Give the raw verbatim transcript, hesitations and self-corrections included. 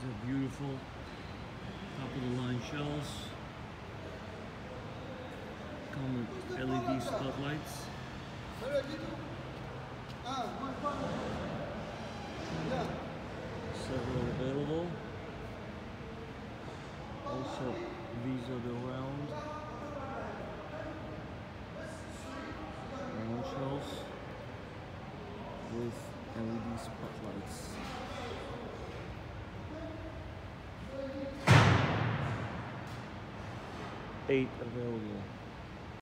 These are beautiful top of the line shells. Come with L E D spotlights. Several available. Also, these are the round round shells with L E D spotlights. Eight available.